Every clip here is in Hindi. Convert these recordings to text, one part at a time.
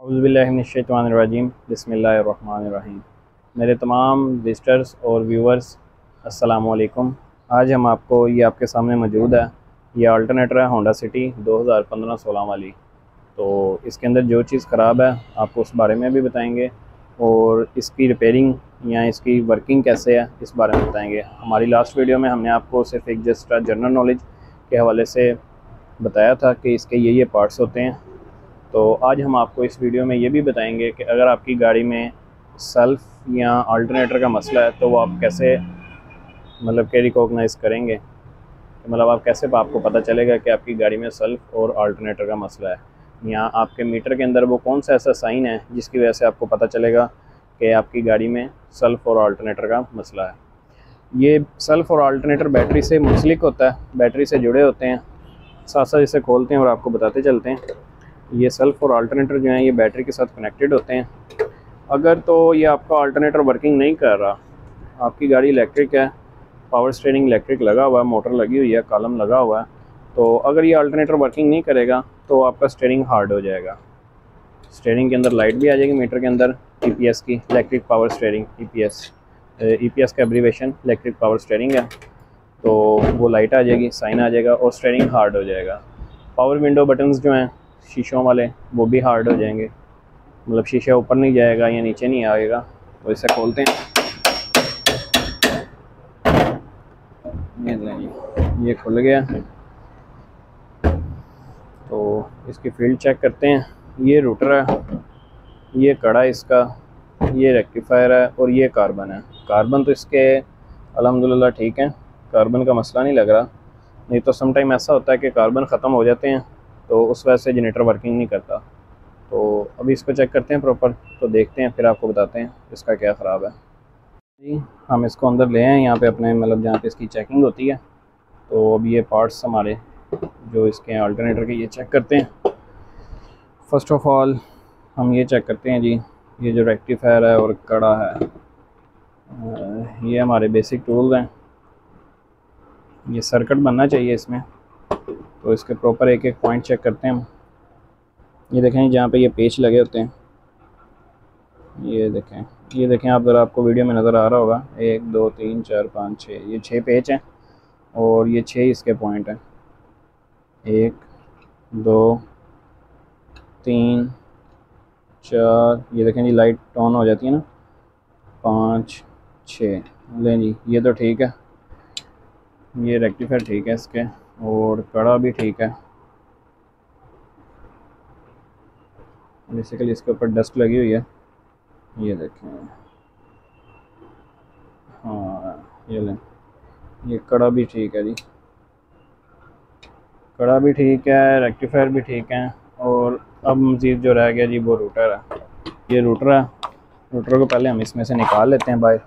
औज़ुबिल्लाहिमिनश्शैतानिर्रजीम बिस्मिल्लाहिर्रहमानिर्रहीम। मेरे तमाम विज़िटर्स और व्यूअर्स अस्सलाम वालेकुम। आज हम आपको ये आपके सामने मौजूद है, ये अल्टरनेटर है होंडा सिटी 2015-16 वाली। तो इसके अंदर जो चीज़ ख़राब है आपको उस बारे में भी बताएंगे और इसकी रिपेयरिंग या इसकी वर्किंग कैसे है इस बारे में बताएंगे। हमारी लास्ट वीडियो में हमने आपको सिर्फ एक जस्ट जनरल नॉलेज के हवाले से बताया था कि इसके ये पार्ट्स होते हैं। तो आज हम आपको इस वीडियो में ये भी बताएंगे कि अगर आपकी गाड़ी में सेल्फ़ या अल्टरनेटर का मसला है तो वो आप कैसे मतलब कि रिकॉग्नाइज़ करेंगे, मतलब आप कैसे आपको पता चलेगा कि आपकी गाड़ी में सेल्फ़ और अल्टरनेटर का मसला है, या आपके मीटर के अंदर वो कौन सा ऐसा साइन है जिसकी वजह से आपको पता चलेगा कि आपकी गाड़ी में सेल्फ़ और अल्टरनेटर का मसला है। ये सेल्फ़ और अल्टरनेटर बैटरी से मुंसलिक होता है, बैटरी से जुड़े होते हैं। साथ साथ इसे खोलते हैं और आपको बताते चलते हैं। ये सेल्फ़ और अल्टरनेटर जो हैं ये बैटरी के साथ कनेक्टेड होते हैं। अगर तो ये आपका अल्टरनेटर वर्किंग नहीं कर रहा, आपकी गाड़ी इलेक्ट्रिक है, पावर स्टीयरिंग इलेक्ट्रिक लगा हुआ है, मोटर लगी हुई है, कॉलम लगा हुआ है, तो अगर ये अल्टरनेटर वर्किंग नहीं करेगा तो आपका स्टीयरिंग हार्ड हो जाएगा। स्टीयरिंग के अंदर लाइट भी आ जाएगी मीटर के अंदर, EPS की, इलेक्ट्रिक पावर स्टीयरिंग, EPS का एब्रीवेशन इलेक्ट्रिक पावर स्टीयरिंग है। तो वो लाइट आ जाएगी, साइन आ जाएगा और स्टीयरिंग हार्ड हो जाएगा। पावर विंडो बटन्स जो हैं शीशों वाले वो भी हार्ड हो जाएंगे, मतलब शीशा ऊपर नहीं जाएगा या नीचे नहीं आएगा। तो इसे खोलते हैं, ये खुल गया। तो इसकी फील्ड चेक करते हैं। ये रूटर है, ये कड़ा इसका, ये रेक्टिफायर है और ये कार्बन है। कार्बन तो इसके अल्हम्दुलिल्लाह ठीक है, कार्बन का मसला नहीं लग रहा। नहीं तो समटाइम ऐसा होता है कि कार्बन ख़त्म हो जाते हैं तो उस वजह से जनरेटर वर्किंग नहीं करता। तो अभी इसको चेक करते हैं प्रॉपर, तो देखते हैं फिर आपको बताते हैं इसका क्या ख़राब है। जी हम इसको अंदर ले आए यहाँ पे अपने, मतलब जहाँ पे इसकी चेकिंग होती है। तो अब ये पार्ट्स हमारे जो इसके हैं अल्टरनेटर के, ये चेक करते हैं। फ़र्स्ट ऑफ़ ऑल हम ये चेक करते हैं जी, ये जो रेक्टिफायर है और कड़ा है, ये हमारे बेसिक टूल्स हैं। ये सर्किट बनना चाहिए इसमें, तो इसके प्रॉपर एक एक पॉइंट चेक करते हैं हम। ये देखें जहाँ पे ये पेच लगे होते हैं, ये देखें आप ज़रा, आपको वीडियो में नज़र आ रहा होगा, 1 2 3 4 5 6, ये 6 पेच हैं और ये 6 इसके पॉइंट हैं। 1 2 3 4, ये देखें जी लाइट ऑन हो जाती है ना, 5 6। लें जी, ये तो ठीक है, ये रेक्टिफायर ठीक है इसके, और कड़ा भी ठीक है। बेसिकली इसके ऊपर डस्ट लगी हुई है, ये देखें। हाँ ये लें, ये कड़ा भी ठीक है जी, कड़ा भी ठीक है, रेक्टिफायर भी ठीक है। और अब मज़ीद जो रह गया जी वो रूटर है। ये रूटर है, रूटर को पहले हम इसमें से निकाल लेते हैं बाहर।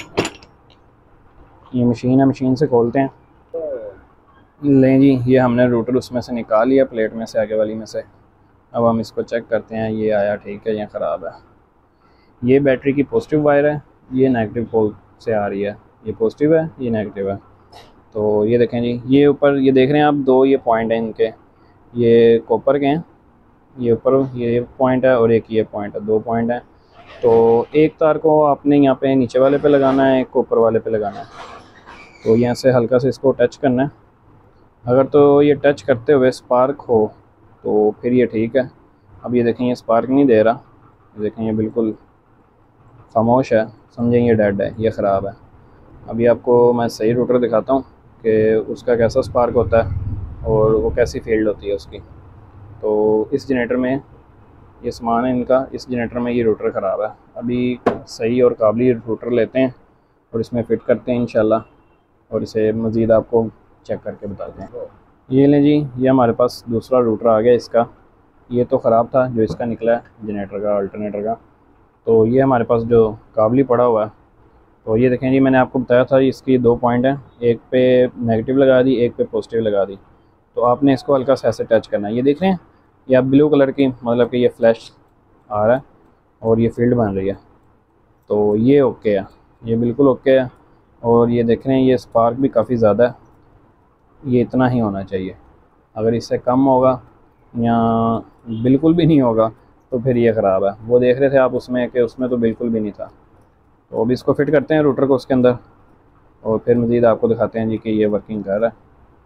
ये मशीन है, मशीन से खोलते हैं। लें जी, ये हमने रूटर उसमें से निकाल लिया, प्लेट में से, आगे वाली में से। अब हम इसको चेक करते हैं, ये आया ठीक है या ख़राब है। ये बैटरी की पॉजिटिव वायर है, ये नेगेटिव पोल से आ रही है। ये पॉजिटिव है, ये नेगेटिव है। तो ये देखें जी, ये ऊपर ये देख रहे हैं आप, 2 ये पॉइंट हैं इनके, ये कॉपर के हैं। ये ऊपर ये पॉइंट है और एक ये पॉइंट है, 2 पॉइंट हैं। तो एक तार को आपने यहाँ पे नीचे वाले पे लगाना है, एक को ऊपर वाले पे लगाना है। तो यहाँ से हल्का से इसको टच करना है। अगर तो ये टच करते हुए स्पार्क हो तो फिर ये ठीक है। अब ये देखें, ये स्पार्क नहीं दे रहा, ये देखें ये बिल्कुल खामोश है, समझें ये डेड है, ये ख़राब है। अभी आपको मैं सही रूटर दिखाता हूँ कि उसका कैसा स्पार्क होता है और वो कैसी फील्ड होती है उसकी। तो इस जनरेटर में ये सामान है इनका, इस जनरेटर में ये रूटर ख़राब है। अभी सही और काबिल रूटर लेते हैं और इसमें फ़िट करते हैं इंशाल्लाह, और इसे मज़ीद आपको चेक करके बताते हैं। ये लें जी, ये हमारे पास दूसरा रूटर आ गया इसका। ये तो ख़राब था जो इसका निकला है जनरेटर का, अल्टरनेटर का। तो ये हमारे पास जो काबली पड़ा हुआ है, तो ये देखें जी, मैंने आपको बताया था इसकी 2 पॉइंट हैं, एक पे नेगेटिव लगा दी, एक पे पॉजिटिव लगा दी। तो आपने इसको हल्का सा ऐसे टच करना है। ये देख रहे हैं, ये आप ब्लू कलर की, मतलब कि ये फ्लैश आ रहा है और ये फील्ड बन रही है। तो ये ओके है, ये बिल्कुल ओके है। और ये देख रहे हैं, ये स्पार्क भी काफ़ी ज़्यादा है, ये इतना ही होना चाहिए। अगर इससे कम होगा या बिल्कुल भी नहीं होगा तो फिर ये ख़राब है। वो देख रहे थे आप उसमें कि उसमें तो बिल्कुल भी नहीं था। तो अब इसको फिट करते हैं रूटर को उसके अंदर, और फिर मज़ीद आपको दिखाते हैं जी कि ये वर्किंग कर रहा है।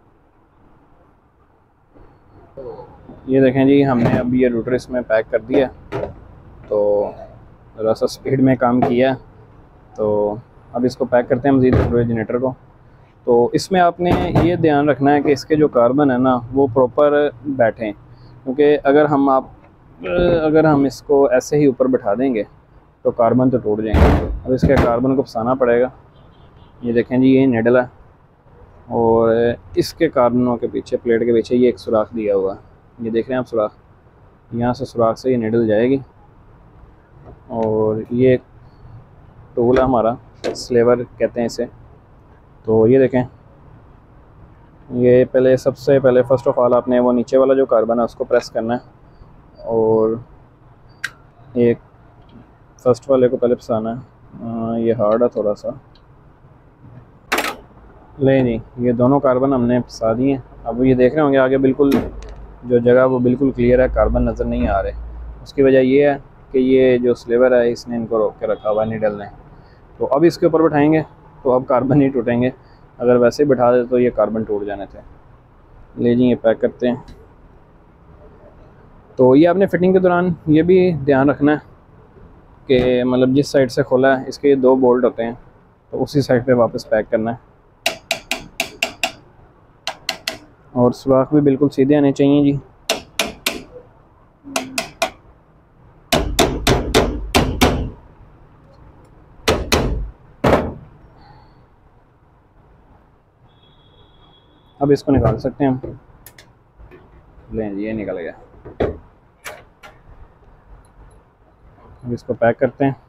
ये देखें जी, हमने अब ये रूटर इसमें पैक कर दिया, तो ज़रा सा स्पीड में काम किया। तो अब इसको पैक करते हैं मज़ीद पूरे जनरेटर को। तो इसमें आपने ये ध्यान रखना है कि इसके जो कार्बन है ना वो प्रॉपर बैठें, क्योंकि अगर हम इसको ऐसे ही ऊपर बैठा देंगे तो कार्बन तो टूट जाएंगे। अब इसके कार्बन को फंसाना पड़ेगा। ये देखें जी, ये निडल है और इसके कार्बनों के पीछे, प्लेट के पीछे ये एक सुराख दिया हुआ है। ये देख रहे हैं आप सुराख, यहाँ से सुराख से ये निडल जाएगी। और ये टूल है हमारा, स्लेवर कहते हैं इसे। तो ये देखें, ये सबसे पहले फर्स्ट ऑफ ऑल आपने वो नीचे वाला जो कार्बन है उसको प्रेस करना है, और एक फर्स्ट वाले को पहले फंसाना है। ये हार्ड है थोड़ा सा, ले जी, ये दोनों कार्बन हमने फंसा दिए। अब ये देख रहे होंगे आगे बिल्कुल जो जगह वो बिल्कुल क्लियर है, कार्बन नज़र नहीं आ रहे। उसकी वजह ये है कि ये जो स्लेवर है इसने इनको रोक के रखा हुआ है निडल ने। तो अब इसके ऊपर बैठाएंगे तो अब कार्बन नहीं टूटेंगे, अगर वैसे ही बैठा दे तो ये कार्बन टूट जाने थे। ले जी, ये पैक करते हैं। तो ये आपने फिटिंग के दौरान ये भी ध्यान रखना है कि मतलब जिस साइड से खोला है इसके 2 बोल्ट होते हैं, तो उसी साइड पे वापस पैक करना है। और सुराख भी बिल्कुल सीधे आने चाहिए जी। अब इसको निकाल सकते हैं हम। लें जी, ये निकल गया। अब इसको पैक करते हैं।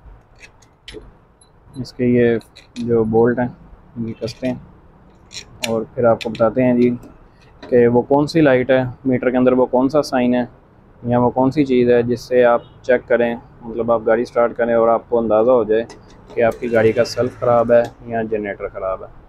इसके ये जो बोल्ट हैं ये कसते हैं, और फिर आपको बताते हैं जी कि वो कौन सी लाइट है मीटर के अंदर, वो कौन सा साइन है या वो कौन सी चीज़ है जिससे आप चेक करें, मतलब आप गाड़ी स्टार्ट करें और आपको अंदाज़ा हो जाए कि आपकी गाड़ी का सेल्फ ख़राब है या जनरेटर ख़राब है।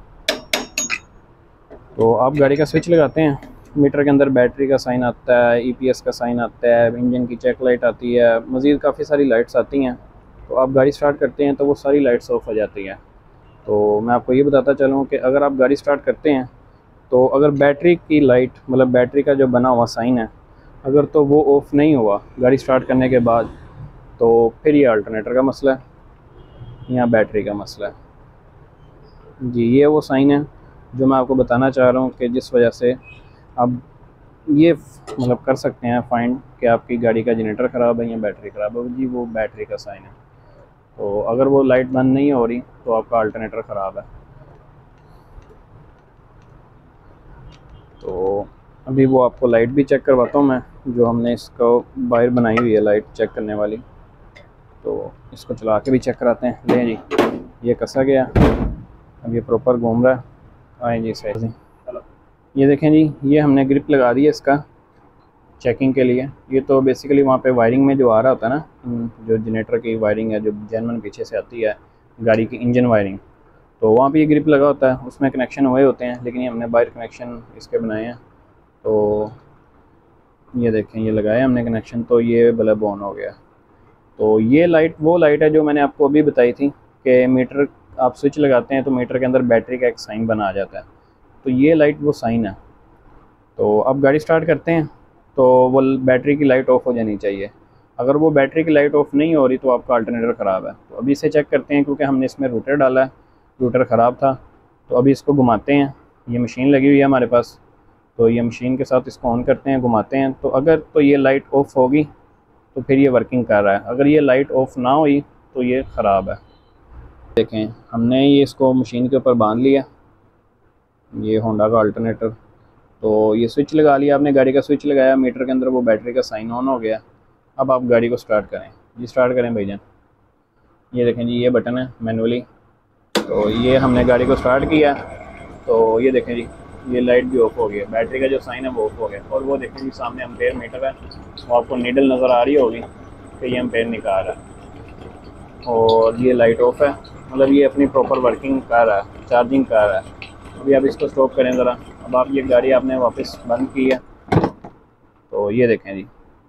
तो आप गाड़ी का स्विच लगाते हैं, मीटर के अंदर बैटरी का साइन आता है, ईपीएस का साइन आता है, इंजन की चेक लाइट आती है, मज़ीद काफ़ी सारी लाइट्स आती हैं। तो आप गाड़ी स्टार्ट करते हैं तो वो सारी लाइट्स ऑफ हो जाती हैं। तो मैं आपको ये बताता चलूँ कि अगर आप गाड़ी स्टार्ट करते हैं तो अगर बैटरी की लाइट, मतलब बैटरी का जो बना हुआ साइन है, अगर तो वो ऑफ़ नहीं हुआ गाड़ी स्टार्ट करने के बाद, तो फिर ये अल्टरनेटर का मसला है या बैटरी का मसला है जी। ये वो साइन है जो मैं आपको बताना चाह रहा हूँ कि जिस वजह से आप ये मतलब कर सकते हैं फाइंड कि आपकी गाड़ी का जनरेटर ख़राब है या बैटरी ख़राब है जी। वो बैटरी का साइन है। तो अगर वो लाइट बंद नहीं हो रही तो आपका अल्टरनेटर ख़राब है। तो अभी वो आपको लाइट भी चेक करवाता हूँ मैं, जो हमने इसको वायर बनाई हुई है लाइट चेक करने वाली। तो इसको चला के भी चेक कराते हैं। ले जी, ये कसा गया, अब ये प्रॉपर घूम रहा है। आए जी सही से, ये देखें जी, ये हमने ग्रिप लगा दी है इसका चेकिंग के लिए। ये तो बेसिकली वहाँ पे वायरिंग में जो आ रहा होता है ना, जो जनरेटर की वायरिंग है जो जेनवन पीछे से आती है, गाड़ी की इंजन वायरिंग, तो वहाँ पे ये ग्रिप लगा होता है, उसमें कनेक्शन हुए होते हैं। लेकिन ये हमने बाहर कनेक्शन इसके बनाए हैं। तो ये देखें, ये लगाया हमने कनेक्शन, तो ये बल्ब ऑन हो गया। तो ये लाइट वो लाइट है जो मैंने आपको अभी बताई थी कि मीटर आप स्विच लगाते हैं तो मीटर के अंदर बैटरी का एक साइन बना आ जाता है। तो ये लाइट वो साइन है। तो अब गाड़ी स्टार्ट करते हैं तो वो बैटरी की लाइट ऑफ हो जानी चाहिए। अगर वो बैटरी की लाइट ऑफ नहीं हो रही तो आपका अल्टरनेटर ख़राब है। तो अभी इसे चेक करते हैं, क्योंकि हमने इसमें रूटर डाला है, रूटर ख़राब था। तो अभी इसको घुमाते हैं, ये मशीन लगी हुई है हमारे पास, तो ये मशीन के साथ इसको ऑन करते हैं, घुमाते हैं। तो अगर तो ये लाइट ऑफ होगी तो फिर ये वर्किंग कर रहा है, अगर ये लाइट ऑफ ना हुई तो ये ख़राब है। देखें, हमने ये इसको मशीन के ऊपर बांध लिया, ये होंडा का अल्टरनेटर। तो ये स्विच लगा लिया आपने, गाड़ी का स्विच लगाया, मीटर के अंदर वो बैटरी का साइन ऑन हो गया। अब आप गाड़ी को स्टार्ट करें जी, स्टार्ट करें भाईजान। ये देखें जी, ये बटन है मैनुअली। तो ये हमने गाड़ी को स्टार्ट किया, तो ये देखें जी, ये लाइट भी ऑफ हो गई, बैटरी का जो साइन है वो ऑफ हो गया। और वो देखें जी, सामने एम्पेयर मीटर है, तो आपको नीडल नज़र आ रही होगी कि ये एम्पेयर निकाल रहा है। और ये लाइट ऑफ है, मतलब ये अपनी प्रॉपर वर्किंग कर रहा है, चार्जिंग कर रहा है। अभी आप इसको स्टॉप करें ज़रा। अब आप ये गाड़ी आपने वापस बंद की है, तो ये देखें जी,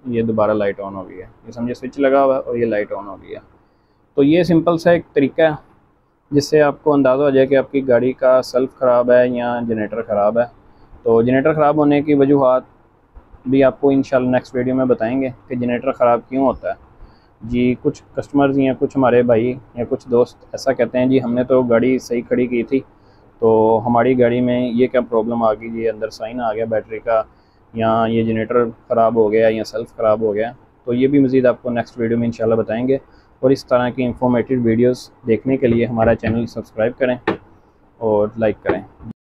ये दोबारा लाइट ऑन हो गई है, ये समझे स्विच लगा हुआ है और ये लाइट ऑन हो गई है। तो ये सिंपल सा एक तरीका है जिससे आपको अंदाज़ा हो जाए कि आपकी गाड़ी का सेल्फ ख़राब है या जनरेटर ख़राब है। तो जनरेटर ख़राब होने की वजूहात भी आपको इंशाल्लाह नेक्स्ट वीडियो में बताएंगे कि जनरेटर ख़राब क्यों होता है। जी कुछ कस्टमर्स या कुछ हमारे भाई या कुछ दोस्त ऐसा कहते हैं जी हमने तो गाड़ी सही खड़ी की थी, तो हमारी गाड़ी में ये क्या प्रॉब्लम आ गई, ये अंदर साइन आ गया बैटरी का, या ये जनरेटर ख़राब हो गया या सेल्फ ख़राब हो गया। तो ये भी मज़ीद आपको नेक्स्ट वीडियो में इंशाल्लाह बताएंगे। और इस तरह की इंफॉर्मेटिव वीडियोस देखने के लिए हमारा चैनल सब्सक्राइब करें और लाइक करें।